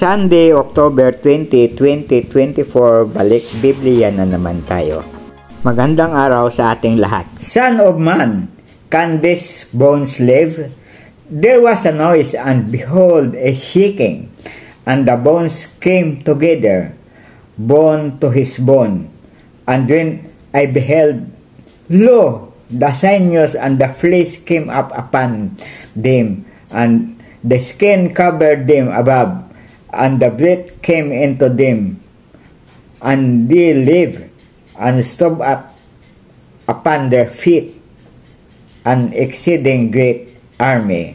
Sunday, October 20, 2024, balik Biblia na naman tayo. Magandang araw sa ating lahat. Son of man, can these bones live? There was a noise, and behold, a shaking, and the bones came together, bone to his bone. And when I beheld, lo, the sinews and the flesh came up upon them, and the skin covered them above, and the breath came into them, and they lived, and stood up upon their feet, an exceeding great army.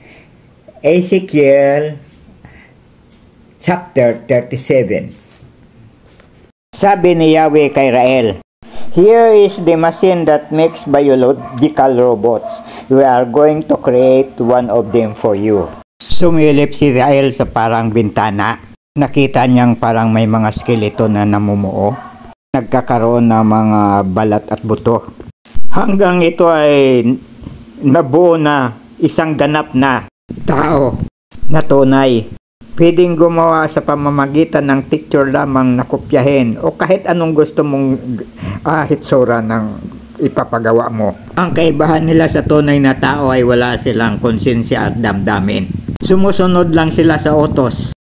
Ezekiel chapter 37. Sabi ni Yahweh kay Rael, "Here is the machine that makes biological robots. We are going to create one of them for you." Sumilip si Rael sa parang bintana. Nakita niyang parang may mga skeleton na namumuo. Nagkakaroon ng mga balat at buto. Hanggang ito ay nabuo na isang ganap na tao na tunay. Pwedeng gumawa sa pamamagitan ng picture lamang na kopyahin o kahit anong gusto mong hitsura ng ipapagawa mo. Ang kaibahan nila sa tunay na tao ay wala silang konsensya at damdamin. Sumusunod lang sila sa utos.